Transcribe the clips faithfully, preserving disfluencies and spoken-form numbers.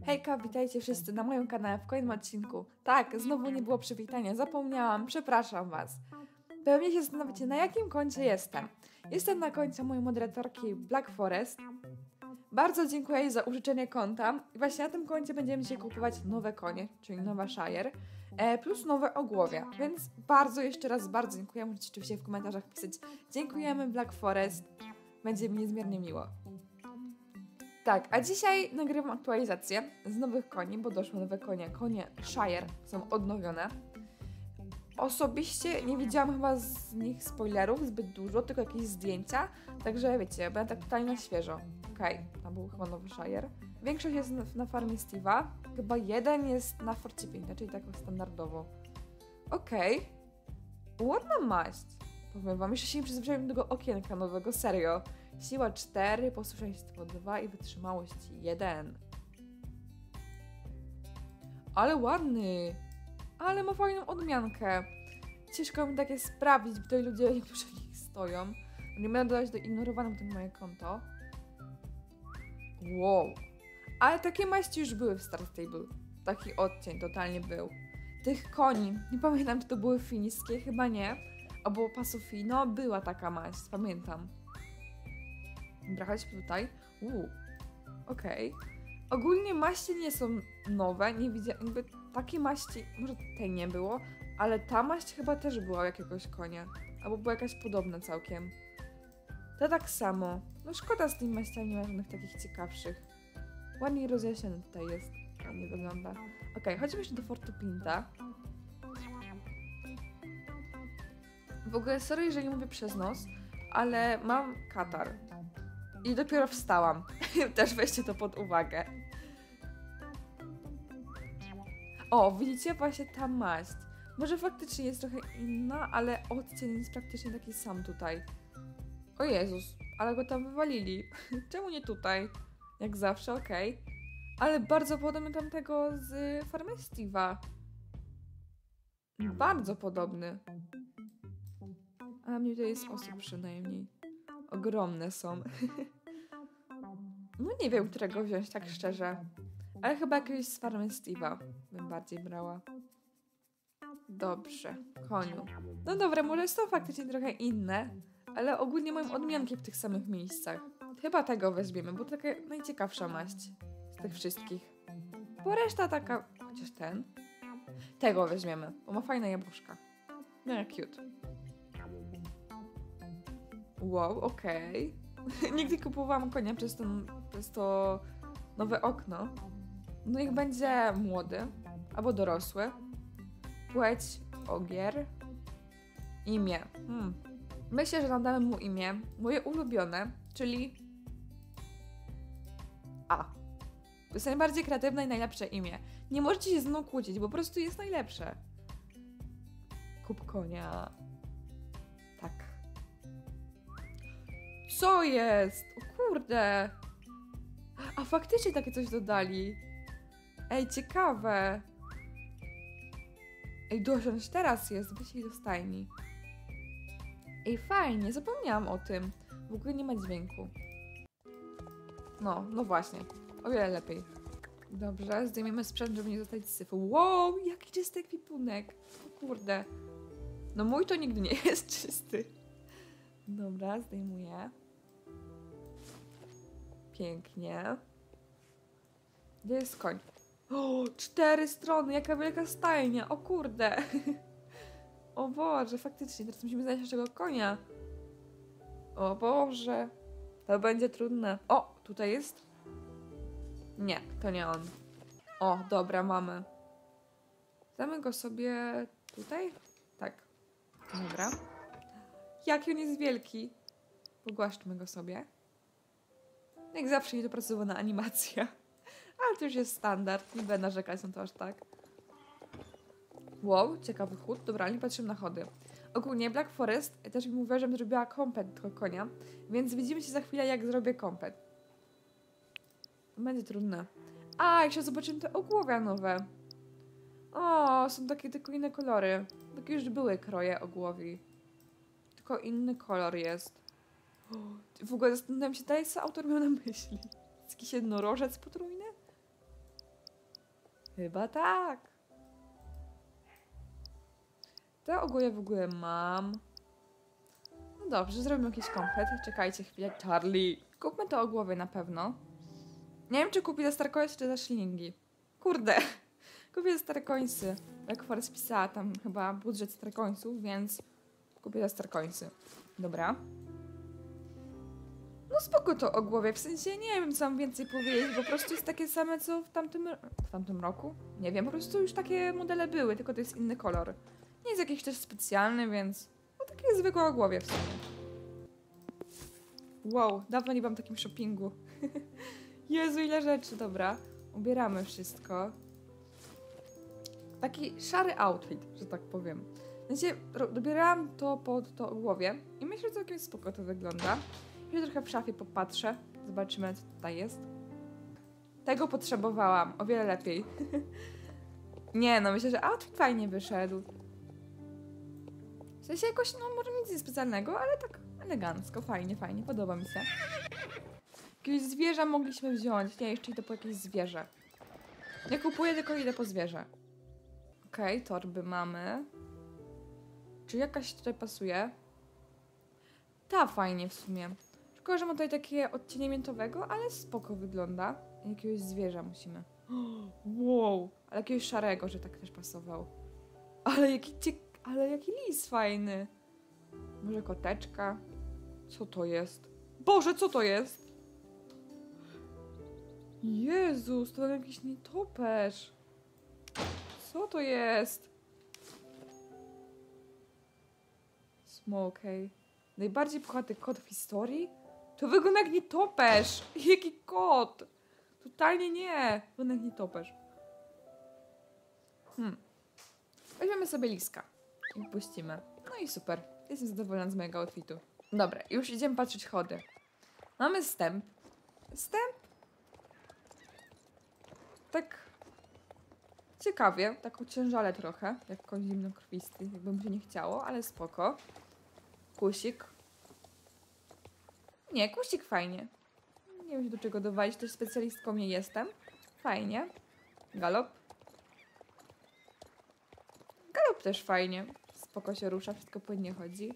Hejka, witajcie wszyscy na moim kanale w kolejnym odcinku. Tak, znowu nie było przywitania, zapomniałam, przepraszam was. Pewnie się zastanawiacie, na jakim koncie jestem. Jestem na koncie mojej moderatorki Black Forest. Bardzo dziękuję jej za użyczenie konta. I właśnie na tym koncie będziemy dzisiaj kupować nowe konie, czyli nowa Shire, e, plus nowe ogłowie. Więc bardzo jeszcze raz bardzo dziękuję. Możecie oczywiście w komentarzach pisać dziękujemy Black Forest. Będzie mi niezmiernie miło. Tak, a dzisiaj nagrywam aktualizację z nowych koni, bo doszły nowe konie. Konie Shire są odnowione. Osobiście nie widziałam chyba z nich spoilerów zbyt dużo, tylko jakieś zdjęcia. Także wiecie, będę tak totalnie na świeżo. Okej, okay, tam był chyba nowy Shire. Większość jest na, na farmie Steve'a. Chyba jeden jest na Forcie pięć, czyli tak standardowo. Okej. Okay. Ładna maść. Powiem wam, jeszcze się nie przyzwyczaiłem do tego okienka nowego, serio. Siła cztery, posłuszeństwo dwa i wytrzymałość jeden. Ale ładny. Ale ma fajną odmiankę. Ciężko mi takie sprawdzić, bo tutaj ludzie niektórzy w nich stoją. Nie będę dodać do ignorowanym to moje konto. Wow. Ale takie maści już były w Star Stable. Taki odcień totalnie był. Tych koni, nie pamiętam czy to były fińskie, chyba nie. Albo Pasofino, była taka maść, pamiętam. Dobra, chodźmy tutaj. Uuu, okej. Okay. Ogólnie maści nie są nowe, nie widziałam, jakby takie maści, może tej nie było, ale ta maść chyba też była u jakiegoś konia. Albo była jakaś podobna całkiem. To tak samo. No szkoda z tymi maściami, nie ma żadnych takich ciekawszych. Ładnie rozjaśniony tutaj jest. Ładnie wygląda. Okej, okay, chodźmy jeszcze do Fortu Pinta. W ogóle sorry, jeżeli mówię przez nos, ale mam katar. I dopiero wstałam. Też weźcie to pod uwagę. O, widzicie? Właśnie ta maść. Może faktycznie jest trochę inna, ale odcień jest praktycznie taki sam tutaj. O Jezus, ale go tam wywalili. Czemu nie tutaj? Jak zawsze, okej. Okay. Ale bardzo podobny tamtego z farmy Steve'a. Bardzo podobny. A mnie tutaj jest osób przynajmniej. Ogromne są. No nie wiem, którego wziąć, tak szczerze. Ale chyba jakiegoś z farmy Steve'a bym bardziej brała. Dobrze, koniu. No dobra, może są faktycznie trochę inne, ale ogólnie mają odmianki w tych samych miejscach. Chyba tego weźmiemy, bo to taka najciekawsza maść z tych wszystkich. Bo reszta taka... Chociaż ten... Tego weźmiemy, bo ma fajne jabłuszka. No jak cute. Wow, okej. Okay. Nigdy kupowałam konia przez, ten, przez to nowe okno. No niech będzie młody albo dorosły. Płeć, ogier. Imię. Hmm. Myślę, że nadamy mu imię, moje ulubione, czyli A. To jest najbardziej kreatywne i najlepsze imię. Nie możecie się z mną kłócić, bo po prostu jest najlepsze. Kup konia. Tak. Co jest? O kurde! A faktycznie takie coś dodali. Ej, ciekawe. Ej, dosiąść teraz jest, wyślij do stajni. Ej, fajnie, zapomniałam o tym. W ogóle nie ma dźwięku. No, no właśnie. O wiele lepiej. Dobrze, zdejmiemy sprzęt, żeby nie zostać syfu. Wow, jaki czysty ekwipunek. O kurde. No mój to nigdy nie jest czysty. Dobra, zdejmuję. Pięknie. Gdzie jest koń? O, cztery strony, jaka wielka stajnia. O kurde. O Boże, faktycznie, teraz musimy znaleźć naszego konia. O Boże. To będzie trudne. O, tutaj jest? Nie, to nie on. O, dobra, mamy. Damy go sobie tutaj? Tak. Dobra. Jaki on jest wielki. Pogłaszczmy go sobie. Jak zawsze niedopracowana animacja. Ale to już jest standard. Nie będę narzekać na to aż tak. Wow, ciekawy chód. Dobra, nie patrzymy na chody. Ogólnie Black Forest też mi mówiła, żebym zrobiła kompet tego konia. Więc widzimy się za chwilę, jak zrobię kompet. Będzie trudne. A, jeszcze zobaczymy te ogłowia nowe. O, są takie tylko inne kolory. Takie już były kroje ogłowi. Tylko inny kolor jest. O, w ogóle zastanawiam się dalej, co autor miał na myśli. Jest jakiś jednorożec potrójny? Chyba tak. Te ogóle w ogóle mam. No dobrze, zrobimy jakiś komplet. Czekajcie chwilę. Charlie. Kupmy to ogłowie na pewno. Nie wiem, czy kupić za Starcoins, czy za szlingi. Kurde. Kupię za Starcoinsy. Jak Forest pisała tam chyba budżet Starcoinsów, więc kupię za Starcoinsy. Dobra. No spoko to ogłowie, w sensie nie wiem, co mam więcej powiedzieć, po prostu jest takie same, co w tamtym, w tamtym roku. Nie wiem, po prostu już takie modele były, tylko to jest inny kolor. Nie jest jakiś też specjalny, więc no takie zwykłe ogłowie w sumie. Wow, dawno nie byłam w takim shoppingu. Jezu, ile rzeczy, dobra. Ubieramy wszystko. Taki szary outfit, że tak powiem. W sensie, dobierałam to pod to ogłowie i myślę, że całkiem spoko to wygląda. Ja trochę w szafie popatrzę, zobaczymy, co tutaj jest. Tego potrzebowałam, o wiele lepiej. Nie, no myślę, że outfit fajnie wyszedł. W sensie jakoś, no może nic niespecjalnego, ale tak elegancko, fajnie, fajnie, podoba mi się. Jakieś zwierzę mogliśmy wziąć, nie, jeszcze idę po jakieś zwierzę. Nie kupuję, tylko idę po zwierzę. Okej, okay, torby mamy. Czy jakaś tutaj pasuje? Ta fajnie w sumie. Szkoda, że ma tutaj takie odcienie miętowego, ale spoko wygląda. Jakiegoś zwierza musimy. Wow, ale jakiegoś szarego, że tak też pasował. Ale jaki ciek... ale jaki lis fajny. Może koteczka? Co to jest? Boże, co to jest? Jezus, to jakiś nietoperz. Co to jest? Smokey. Najbardziej puchaty kot w historii? To wygląda jak nietoperz! Jaki kot! Totalnie nie! Wygląda jak nietoperz. Hmm. Weźmiemy sobie liska. I puścimy. No i super. Jestem zadowolona z mojego outfitu. Dobra, już idziemy patrzeć chody. Mamy stęp. Stęp? Tak... ciekawie. Tak ociężale trochę. Jak koń zimnokrwisty. Jakby mi się nie chciało, ale spoko. Kusik. Nie, kusik fajnie. Nie wiem, do czego dowalić, też specjalistką nie jestem. Fajnie. Galop. Galop też fajnie. Spoko się rusza, wszystko płynnie chodzi.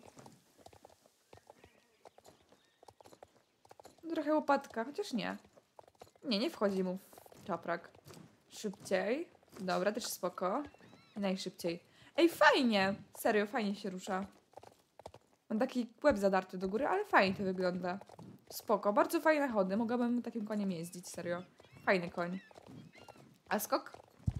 Trochę łopatka, chociaż nie. Nie, nie wchodzi mu w czaprak. Szybciej. Dobra, też spoko. Najszybciej. Ej, fajnie! Serio, fajnie się rusza. Mam taki łeb zadarty do góry, ale fajnie to wygląda. Spoko, bardzo fajne chody. Mogłabym takim koniem jeździć, serio. Fajny koń. A skok?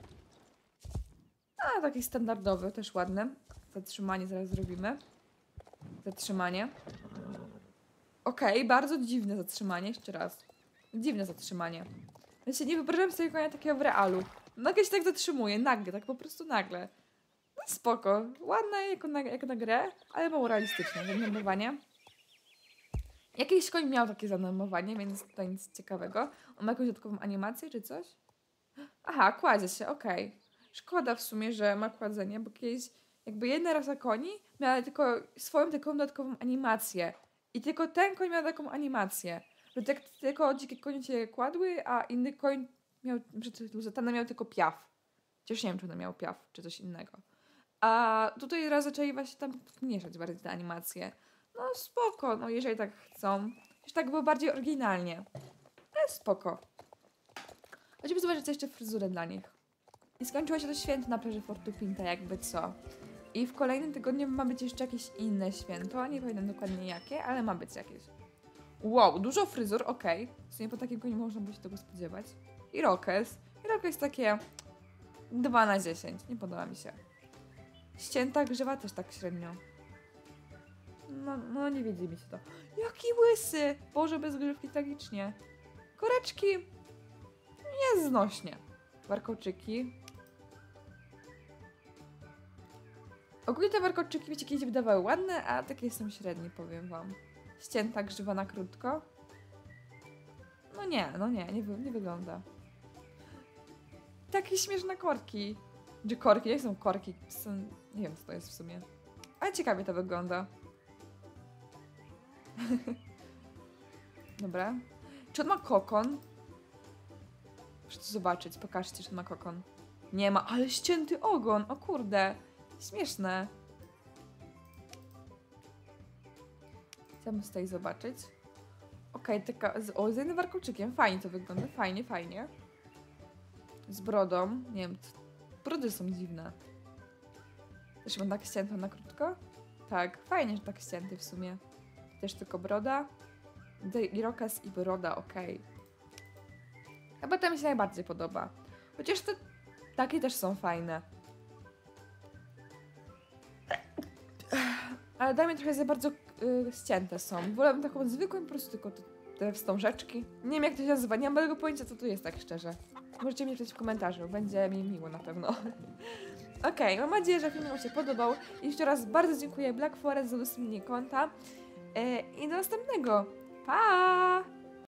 A, taki standardowy, też ładny. Zatrzymanie zaraz zrobimy. Zatrzymanie. Okej, okay, bardzo dziwne zatrzymanie. Jeszcze raz. Dziwne zatrzymanie. Ja się nie wyobrażam sobie konia takiego w realu. Nagle się tak zatrzymuje, nagle, tak po prostu nagle. No spoko. Ładne jak na, jak na grę, ale mało realistyczne. Zanormowanie. Jakiś koń miał takie zanormowanie, więc to nic ciekawego. On ma jakąś dodatkową animację czy coś? Aha, kładzie się, okej. Okay. Szkoda w sumie, że ma kładzenie, bo kiedyś jakby jedna rasa koni miała tylko swoją taką dodatkową animację. I tylko ten koń miał taką animację. Że tak tylko dzikie konie się kładły, a inny koń miał, że ten miał tylko piaf. Chociaż nie wiem, czy on miał piaf, czy coś innego. A tutaj raz zaczęli właśnie tam mieszać bardziej te animacje. No spoko, no jeżeli tak chcą. Już tak było bardziej oryginalnie. Ale spoko. Choćby zobaczyć jeszcze fryzurę dla nich. I skończyło się to święto na plaży Fortu Pinta, jakby co. I w kolejnym tygodniu ma być jeszcze jakieś inne święto. Nie pamiętam dokładnie jakie, ale ma być jakieś. Wow, dużo fryzur, okej. Okay. W sumie po takiego nie można było się tego spodziewać. I rokes. I rokes takie dwa na dziesięć. Nie podoba mi się. Ścięta grzywa też tak średnio. No, no nie wiedzie mi się to. Jaki łysy! Boże, bez grzywki tragicznie. Koreczki. Jest znośnie. Warkoczyki. Ogólnie te warkoczyki, wiecie, kiedyś wydawały ładne, a takie są średnie, powiem wam. Ścięta grzywa na krótko. No nie, no nie, nie, nie wygląda. Takie śmieszne korki. Czy korki? Jak są korki? Są, nie wiem, co to jest w sumie. Ale ciekawie to wygląda. Dobra. Czy on ma kokon? Muszę to zobaczyć. Pokażcie, czy on ma kokon. Nie ma, ale ścięty ogon, o kurde. Śmieszne. Chciałabym tutaj zobaczyć. Okej, okay, taka, z, o, z jednym warkoczykiem, fajnie to wygląda, fajnie, fajnie. Z brodą, nie wiem, brody są dziwne. Też mam tak ścięte na krótko? Tak, fajnie, że tak ścięty w sumie. Też tylko broda. Irokez i broda, okej. Okay. Chyba to mi się najbardziej podoba. Chociaż te takie też są fajne. Ale dla mnie trochę za bardzo yy, ścięte są. Wolę taką zwykłą, po prostu tylko te, te wstążeczki. Nie wiem jak to się nazywa, nie mam tego pojęcia co to jest tak szczerze. Możecie mi napisać w komentarzu, będzie mi miło na pewno. Okej, okay, mam nadzieję, że film wam się podobał. I jeszcze raz bardzo dziękuję Black Forest za udostępnienie konta. Yy, I do następnego. Pa!